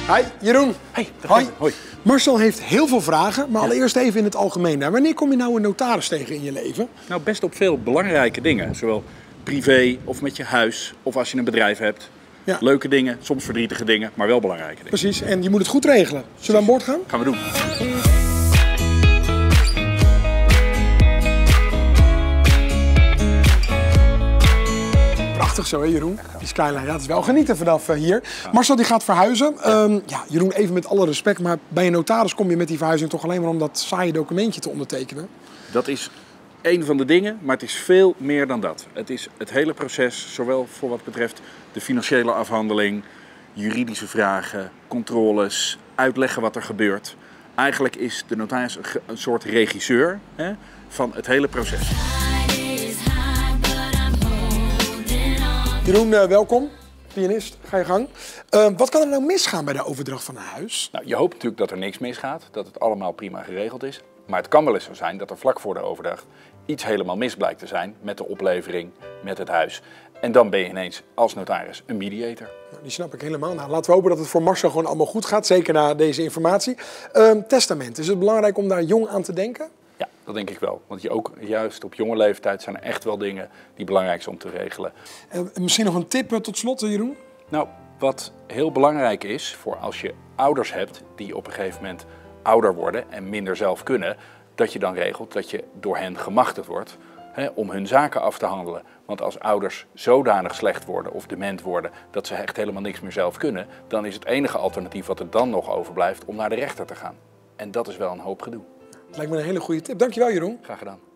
Hi, Jeroen. Hey, Hoi. Hoi. Marcel heeft heel veel vragen, maar allereerst even in het algemeen. Nou, wanneer kom je nou een notaris tegen in je leven? Nou, best op veel belangrijke dingen. Zowel privé of met je huis of als je een bedrijf hebt. Ja. Leuke dingen, soms verdrietige dingen, maar wel belangrijke dingen. Precies, en je moet het goed regelen. Zullen we aan boord gaan? Gaan we doen. Prachtig zo, hè Jeroen? Die skyline, ja, het is wel genieten vanaf hier. Ja. Marcel die gaat verhuizen. Ja, Jeroen, even met alle respect, maar bij een notaris kom je met die verhuizing toch alleen maar om dat saaie documentje te ondertekenen? Dat is één van de dingen, maar het is veel meer dan dat. Het is het hele proces, zowel voor wat betreft de financiële afhandeling, juridische vragen, controles, uitleggen wat er gebeurt. Eigenlijk is de notaris een soort regisseur van het hele proces. Jeroen, welkom. Pianist, ga je gang. Wat kan er nou misgaan bij de overdracht van een huis? Nou, je hoopt natuurlijk dat er niks misgaat, dat het allemaal prima geregeld is. Maar het kan wel eens zo zijn dat er vlak voor de overdracht iets helemaal mis blijkt te zijn met de oplevering, met het huis. En dan ben je ineens als notaris een mediator. Nou, die snap ik helemaal. Nou, laten we hopen dat het voor Marcel gewoon allemaal goed gaat, zeker na deze informatie. Testament, is het belangrijk om daar jong aan te denken? Ja, dat denk ik wel. Want juist op jonge leeftijd zijn er echt wel dingen die belangrijk zijn om te regelen. Misschien nog een tip tot slot, Jeroen? Nou, wat heel belangrijk is voor als je ouders hebt die op een gegeven moment ouder worden en minder zelf kunnen, dat je dan regelt dat je door hen gemachtigd wordt om hun zaken af te handelen. Want als ouders zodanig slecht worden of dement worden dat ze echt helemaal niks meer zelf kunnen, dan is het enige alternatief wat er dan nog overblijft om naar de rechter te gaan. En dat is wel een hoop gedoe. Het lijkt me een hele goede tip. Dankjewel, Jeroen. Graag gedaan.